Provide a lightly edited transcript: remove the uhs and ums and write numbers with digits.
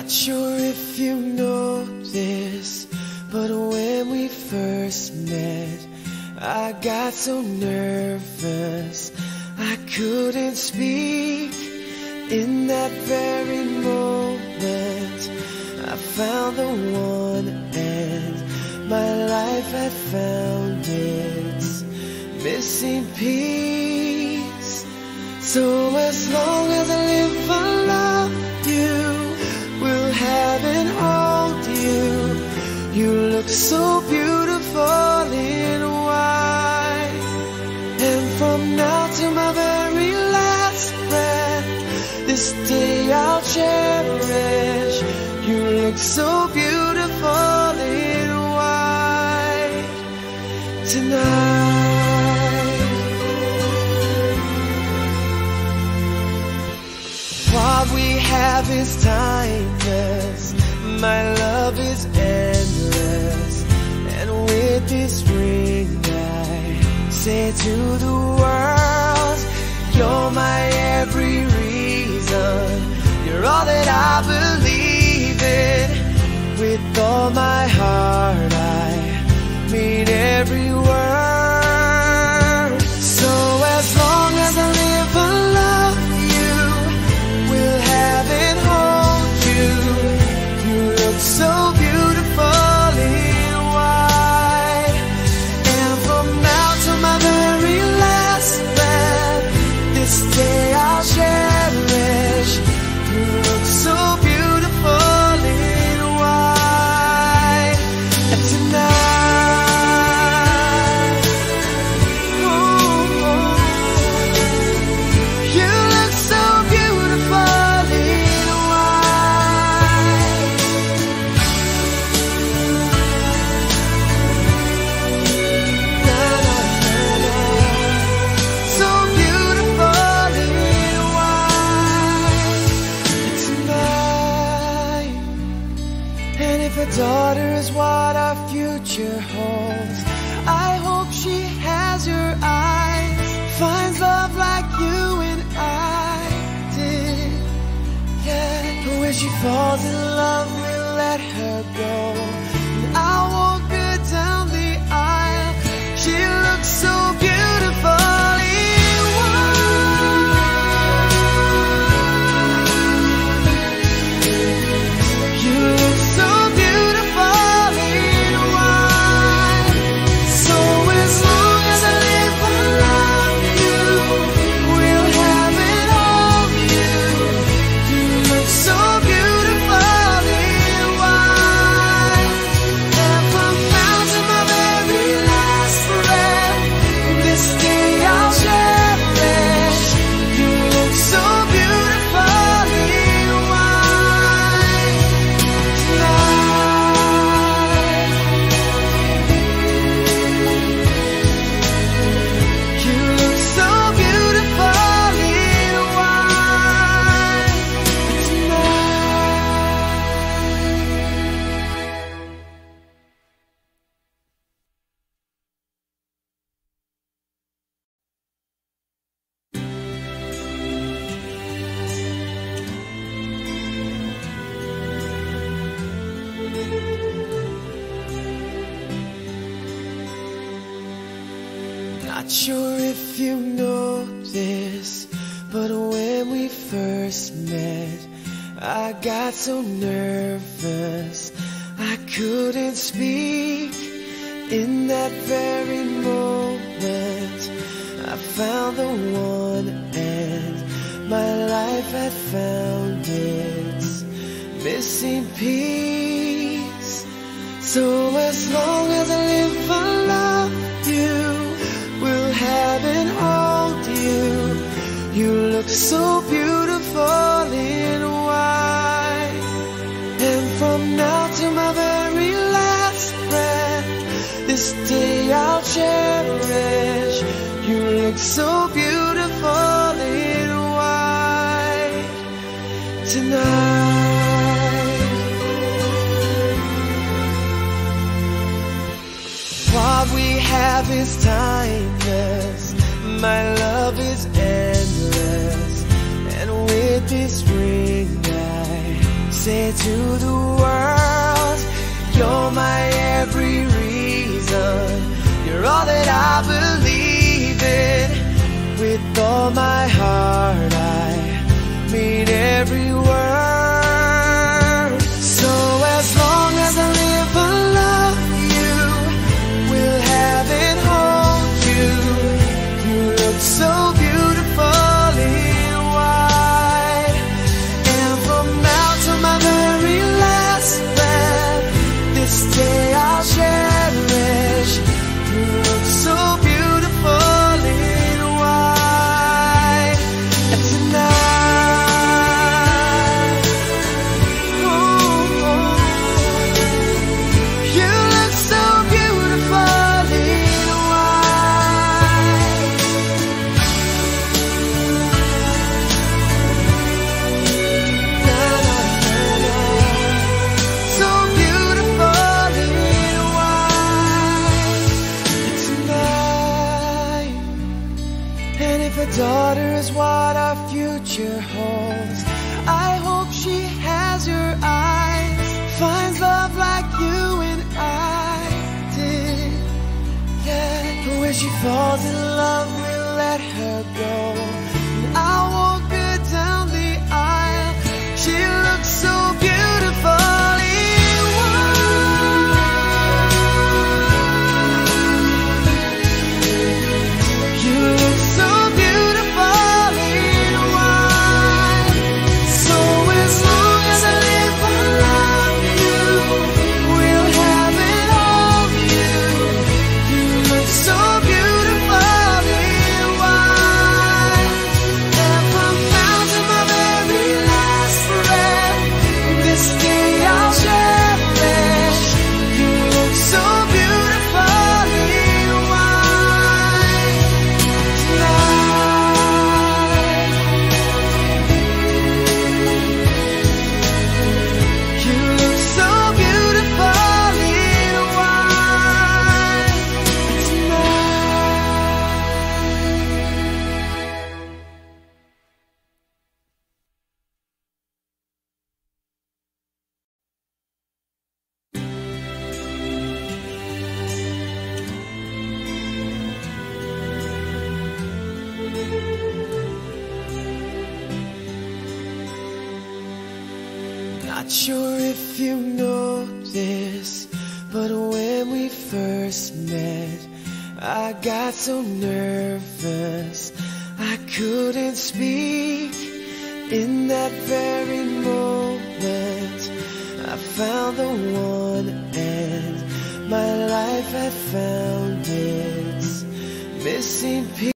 Not sure if you know this, but when we first met, I got so nervous I couldn't speak. In that very moment, I found the one, and my life had found its missing piece. So as long as I live, I love you, will have and hold you. You look so beautiful in white, and from now to my very last breath, this day I'll cherish. You look so beautiful in white tonight. What we have is timeless, my love is endless, and with this ring I say to the world, you're my every reason, you're all that I believe in. With all my heart I mean every word. So as long as I live, I love you, will have and hold you. You look so beautiful in white, and from now to my very last breath, this day I'll cherish. You look so beautiful in white tonight. Ooh, you look so beautiful in white. Na, na, na, na. So beautiful in white tonight. And if a daughter is what our future holds, I hope she has your eyes, finds love like you and I did. Yeah, but when she falls in love, we'll let her go, and I'll walk her down the aisle. She looks so beautiful in white. You look so beautiful in white. So as long as I live, I love you, will have and hold you. You look so beautiful in white, and from now to my very last breath, this day I'll cherish. You look so beautiful in white tonight. You look so beautiful in white Not sure if you know this, but when we first met, I got so nervous I couldn't speak. In that very moment, I found the one, and my life had found its missing piece. So as long as I live, I love you, will have and hold you. You look so beautiful in white, and from now to my very last breath, this day I'll cherish. You look so beautiful in white tonight. What we have is timeless, my love is endless, and with this ring I say to the world, you're my every reason. You're all that I believe in. With all my heart I mean every word. So as long as I live, I love you, will have and hold you. You look so beautifully white, and from now to my very last breath, this day I'll cherish. You look so beautifully white, and tonight, you look so beautifully white. Na, na, na, na. So beautifully white tonight. And if a daughter is what our future holds, I hope she has your eyes, finds love like you and I did. Yeah, but when she falls in love, we'll let her go, and I'll walk her down the aisle. She looks so beautifully white. You look so beautifully white. So as long as I live, I love you, will have it all you. You look so beautifully white, and from now to my very last breath, this day I'll cherish. You look so beautifully white tonight. You look so beautifully white Not sure if you know this, but when we first met, I got so nervous I couldn't speak. In that very moment, I found the one, and my life had found its missing piece.